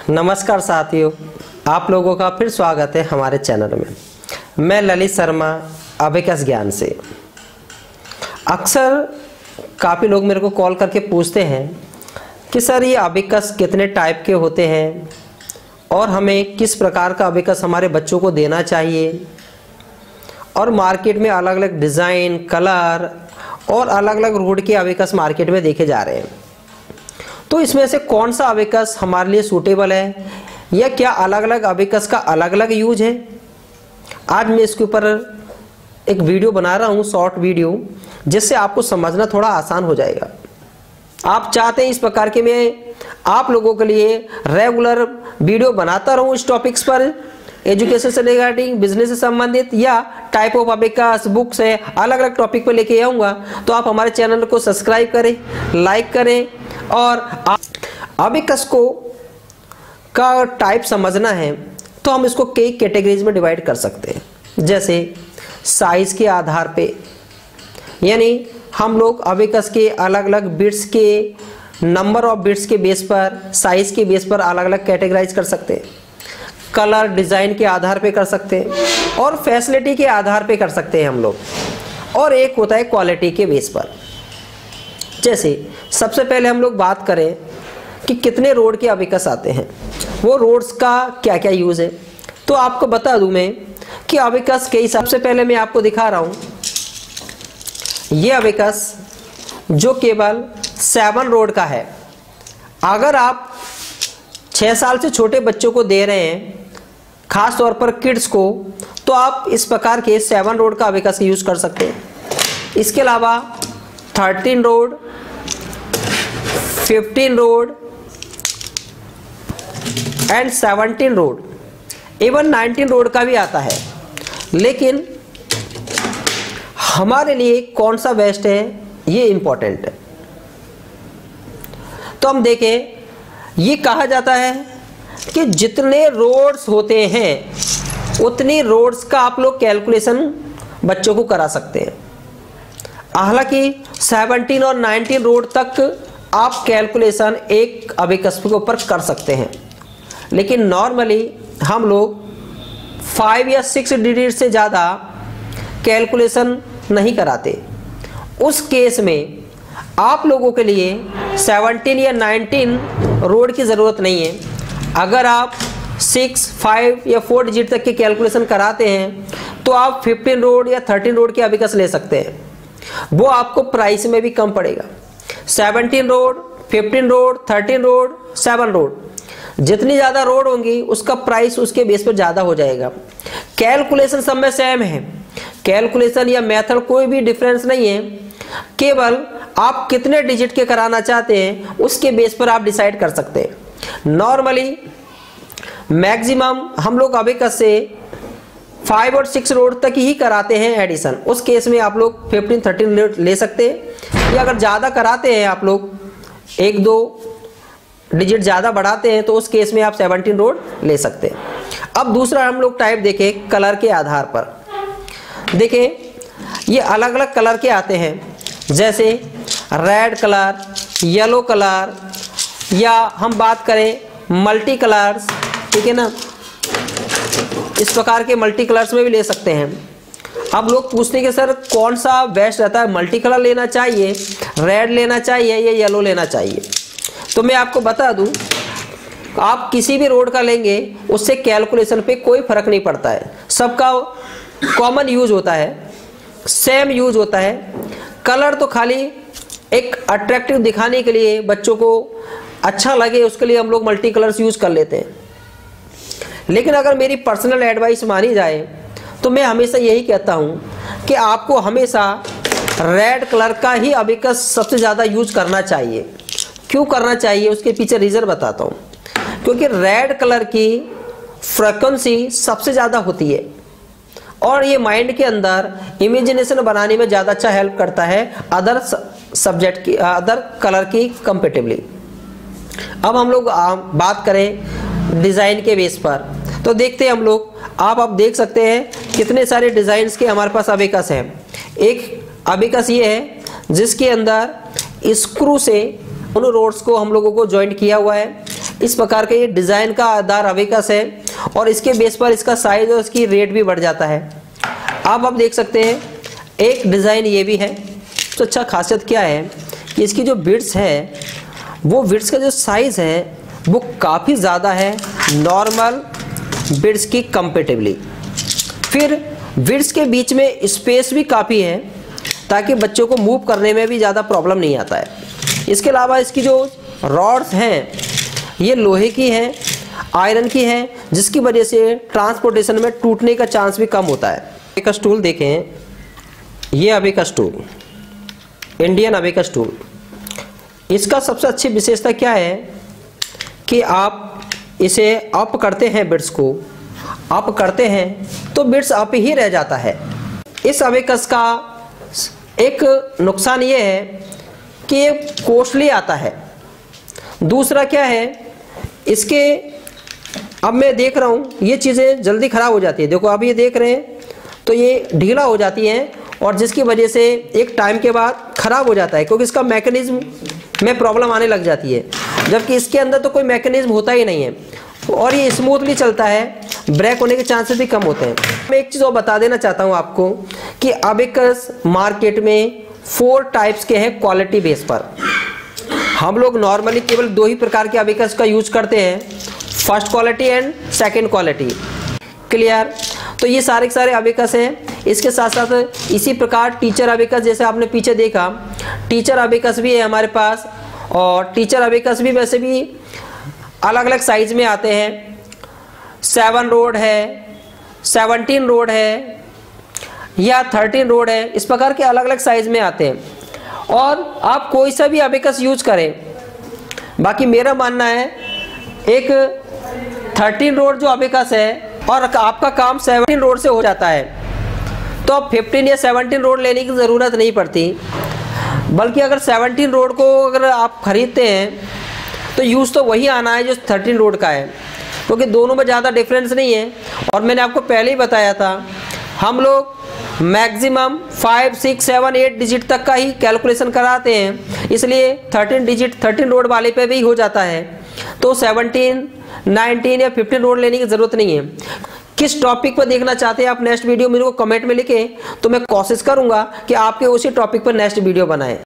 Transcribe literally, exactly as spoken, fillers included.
नमस्कार साथियों, आप लोगों का फिर स्वागत है हमारे चैनल में। मैं ललित शर्मा अबेकस ज्ञान से। अक्सर काफ़ी लोग मेरे को कॉल करके पूछते हैं कि सर ये अबेकस कितने टाइप के होते हैं और हमें किस प्रकार का अबेकस हमारे बच्चों को देना चाहिए, और मार्केट में अलग अलग डिज़ाइन, कलर और अलग अलग रोड के अबेकस मार्केट में देखे जा रहे हैं। तो इसमें से कौन सा अबेकस हमारे लिए सूटेबल है या क्या अलग अलग अबेकस का अलग अलग यूज है, आज मैं इसके ऊपर एक वीडियो बना रहा हूँ, शॉर्ट वीडियो, जिससे आपको समझना थोड़ा आसान हो जाएगा। आप चाहते हैं इस प्रकार के मैं आप लोगों के लिए रेगुलर वीडियो बनाता रहूँ इस टॉपिक्स पर, एजुकेशन से रिगार्डिंग, बिजनेस से संबंधित या टाइप ऑफ अबेकस, बुक्स है, अलग अलग टॉपिक पर लेके आऊँगा। तो आप हमारे चैनल को सब्सक्राइब करें, लाइक करें, और अबेकस को का टाइप समझना है तो हम इसको कई कैटेगरीज में डिवाइड कर सकते हैं। जैसे साइज के आधार पे, यानी हम लोग अबेकस के अलग अलग बिट्स के नंबर ऑफ बिट्स के बेस पर, साइज के बेस पर अलग अलग कैटेगराइज कर सकते हैं। कलर, डिज़ाइन के आधार पे कर सकते हैं और फैसिलिटी के आधार पे कर सकते हैं हम लोग। और एक होता है क्वालिटी के बेस पर। जैसे सबसे पहले हम लोग बात करें कि कितने रोड के अबेकस आते हैं, वो रोड्स का क्या क्या यूज़ है, तो आपको बता दूं मैं कि अबेकस के हिसाब से पहले मैं आपको दिखा रहा हूं ये अबेकस जो केवल सेवन रोड का है। अगर आप छः साल से छोटे बच्चों को दे रहे हैं, खास तौर पर किड्स को, तो आप इस प्रकार के सेवन रोड का अबेकस यूज़ कर सकते हैं। इसके अलावा thirteen rod, fifteen rod and seventeen rod, even nineteen rod का भी आता है। लेकिन हमारे लिए कौन सा बेस्ट है ये इंपॉर्टेंट है। तो हम देखें, ये कहा जाता है कि जितने रोड्स होते हैं उतनी रोड्स का आप लोग कैलकुलेशन बच्चों को करा सकते हैं। हालांकि सेवनटीन और नाइनटीन रोड तक आप कैलकुलेशन एक अबेकस के ऊपर कर सकते हैं, लेकिन नॉर्मली हम लोग फाइव या सिक्स डिजिट से ज़्यादा कैलकुलेशन नहीं कराते। उस केस में आप लोगों के लिए सेवनटीन या नाइनटीन रोड की ज़रूरत नहीं है। अगर आप सिक्स, फाइव या फोर डिजिट तक की कैलकुलेशन कराते हैं तो आप फिफ्टीन रोड या थर्टीन रोड के अबेकस ले सकते हैं। वो आपको प्राइस में भी कम पड़ेगा। Seventeen rod, fifteen rod, thirteen rod, seven rod, जितनी ज़्यादा रोड होंगी उसका प्राइस उसके बेस पर ज़्यादा हो जाएगा। कैलकुलेशन सब में सेम है, कैलकुलेशन या मेथड कोई भी डिफरेंस नहीं है, केवल आप कितने डिजिट के कराना चाहते हैं उसके बेस पर आप डिसाइड कर सकते हैं। नॉर्मली मैक्सिमम हम लोग अबेकस से फाइव और सिक्स रोड तक ही कराते हैं एडिशन। उस केस में आप लोग फिफ्टीन, थर्टीन ले सकते हैं, या अगर ज़्यादा कराते हैं आप लोग, एक दो डिजिट ज़्यादा बढ़ाते हैं, तो उस केस में आप सेवनटीन रोड ले सकते हैं। अब दूसरा हम लोग टाइप देखें कलर के आधार पर। देखें ये अलग अलग कलर के आते हैं, जैसे रेड कलर, येलो कलर, या हम बात करें मल्टी कलर्स, ठीक है ना, इस प्रकार के मल्टी कलर्स में भी ले सकते हैं। अब लोग पूछते हैं कि सर कौन सा बेस्ट रहता है, मल्टी कलर लेना चाहिए, रेड लेना चाहिए या येलो लेना चाहिए। तो मैं आपको बता दूं, आप किसी भी रोड का लेंगे उससे कैलकुलेशन पे कोई फर्क नहीं पड़ता है, सबका कॉमन यूज होता है, सेम यूज होता है। कलर तो खाली एक अट्रैक्टिव दिखाने के लिए, बच्चों को अच्छा लगे उसके लिए हम लोग मल्टी कलर्स यूज कर लेते हैं। लेकिन अगर मेरी पर्सनल एडवाइस मानी जाए तो मैं हमेशा यही कहता हूँ कि आपको हमेशा रेड कलर का ही अबेकस सबसे ज़्यादा यूज करना चाहिए। क्यों करना चाहिए उसके पीछे रीज़न बताता हूँ। क्योंकि रेड कलर की फ्रीक्वेंसी सबसे ज़्यादा होती है और ये माइंड के अंदर इमेजिनेशन बनाने में ज़्यादा अच्छा हेल्प करता है अदर सब्जेक्ट की, अदर कलर की कंपेटिवली। अब हम लोग बात करें डिज़ाइन के बेस पर, तो देखते हैं हम लोग, आप अब देख सकते हैं कितने सारे डिज़ाइंस के हमारे पास अबेकस हैं। एक अबेकस ये है जिसके अंदर स्क्रू से उन रोड्स को हम लोगों को ज्वाइंट किया हुआ है। इस प्रकार का ये डिजाइन का आधार अबेकस है और इसके बेस पर इसका साइज और इसकी रेट भी बढ़ जाता है। आप आप देख सकते हैं एक डिजाइन ये भी है। तो अच्छा खासियत क्या है कि इसकी जो बिट्स है वो बिट्स का जो साइज है वो काफ़ी ज़्यादा है नॉर्मल बिट्स की कंपेरेटिवली। फिर बिट्स के बीच में स्पेस भी काफ़ी है ताकि बच्चों को मूव करने में भी ज़्यादा प्रॉब्लम नहीं आता है। इसके अलावा इसकी जो रॉड्स हैं ये लोहे की हैं, आयरन की हैं, जिसकी वजह से ट्रांसपोर्टेशन में टूटने का चांस भी कम होता है। अबेकस टूल देखें, ये abacus tool Indian abacus tool, इसका सबसे अच्छी विशेषता क्या है कि आप इसे अप करते हैं, बिट्स को अप करते हैं तो बिट्स अप ही रह जाता है। इस अबेकस का एक नुकसान ये है कि ये कॉस्टली आता है। दूसरा क्या है, इसके अब मैं देख रहा हूँ ये चीज़ें जल्दी ख़राब हो जाती है। देखो आप ये देख रहे हैं तो ये ढीला हो जाती हैं और जिसकी वजह से एक टाइम के बाद ख़राब हो जाता है क्योंकि इसका मैकेनिज्म में प्रॉब्लम आने लग जाती है, जबकि इसके अंदर तो कोई मैकेनिज्म होता ही नहीं है और ये स्मूथली चलता है, ब्रेक होने के चांसेस भी कम होते हैं। मैं एक चीज़ और बता देना चाहता हूँ आपको कि अबेकस मार्केट में फोर टाइप्स के हैं क्वालिटी बेस पर। हम लोग नॉर्मली केवल दो ही प्रकार के अबेकस का यूज करते हैं, first quality and second quality. Clear? तो ये सारे के सारे अबेकस हैं। इसके साथ साथ इसी प्रकार टीचर अबेकस, जैसे आपने पीछे देखा टीचर अबेकस भी है हमारे पास, और टीचर अबेकस भी वैसे भी अलग अलग साइज में आते हैं। सेवन रोड है, सेवनटीन रोड है या थर्टीन रोड है, इस प्रकार के अलग अलग साइज में आते हैं और आप कोई सा भी अबेकस यूज करें। बाकी मेरा मानना है एक थर्टीन रोड जो अबेकस है और आपका काम सेवनटीन रोड से हो जाता है तो अब फिफ्टीन या सेवनटीन रोड लेने की ज़रूरत नहीं पड़ती, बल्कि अगर सेवनटीन रोड को अगर आप ख़रीदते हैं तो यूज़ तो वही आना है जो थर्टीन रोड का है, क्योंकि दोनों में ज़्यादा डिफरेंस नहीं है। और मैंने आपको पहले ही बताया था हम लोग maximum five six seven eight digit तक का ही कैलकुलेशन कराते हैं, इसलिए थर्टीन डिजिट थर्टीन रोड वाले पे भी हो जाता है, तो सेवनटीन नाइनटीन या फिफ्टीन रोड लेने की ज़रूरत नहीं है। किस टॉपिक पर देखना चाहते हैं आप नेक्स्ट वीडियो मेरे को कमेंट में लिखें, तो मैं कोशिश करूंगा कि आपके उसी टॉपिक पर नेक्स्ट वीडियो बनाएं।